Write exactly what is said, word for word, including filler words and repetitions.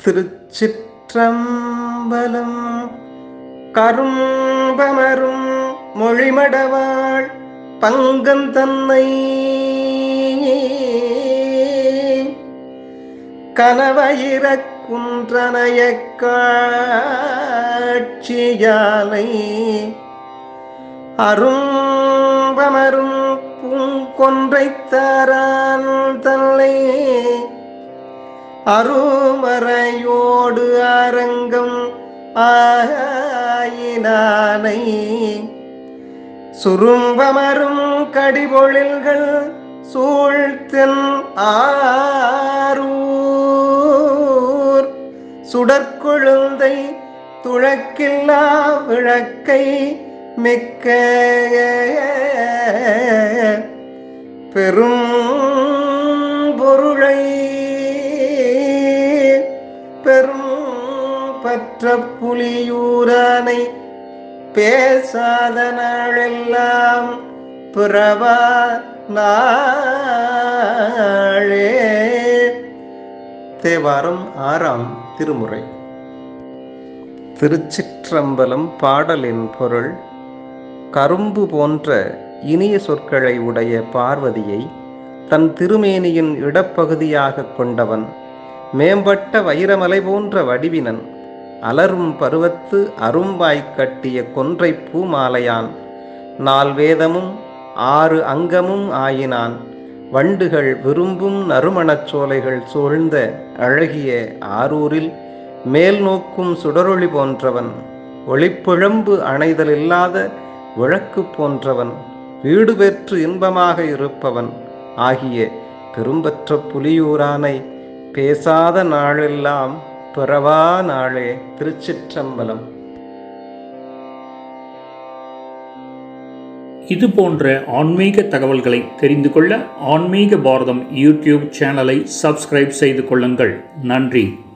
திருச்சிற்றம்பலம். கரும்பமரும் மொழிமடவாள் பங்கன் தன்னை கனவயிரக் குன்றனைய காட்சியாலை அரும்பமரும் பூங்கொன்றைத்தாரான் தன்னை அருமறையோடு அரங்கம் ஆயினானை சுரும்பமரும் கடிபொழில்கள் சூழ்த்தென் ஆரூர் சுடற்கொழுந்தை துழக்கில்லா விளக்கை மிக்க பெரும் பொருளை பெரும் பற்ற புலியூரானை பேசாத நாளெல்லாம் பிறவா நாளே. தேவாரம் ஆறாம் திருமுறை. திருச்சிற்றம்பலம். பாடலின் பொருள்: கரும்பு போன்ற இனிய சொற்களை உடைய பார்வதியை தன் திருமேனியின் இடப்பகுதியாக கொண்டவன், மேம்பட்ட வைரமலை போன்ற வடிவினன், அலரும் பருவத்து அரும்பாய்க் கட்டிய கொன்றை பூமாலையான், நால்வேதமும் ஆறு அங்கமும் ஆயினான், வண்டுகள் விரும்பும் நறுமணச் சோலைகள் சூழ்ந்த அழகிய ஆரூரில் மேல் நோக்கும் சுடரொளி போன்றவன், ஒளிப்பிழம்பு அணைதல் இல்லாத விளக்கு போன்றவன், வீடு பெற்று இன்பமாக இருப்பவன் ஆகிய பெரும்பற்ற புலியூரானை பேசாத நாளெல்லாம் பிறவா நாளே. திருச்சிற்றம்பலம். இது போன்ற ஆன்மீக தகவல்களை தெரிந்து கொள்ள ஆன்மீக பாரதம் யூடியூப் சேனலை சப்ஸ்கிரைப் செய்து கொள்ளுங்கள். நன்றி.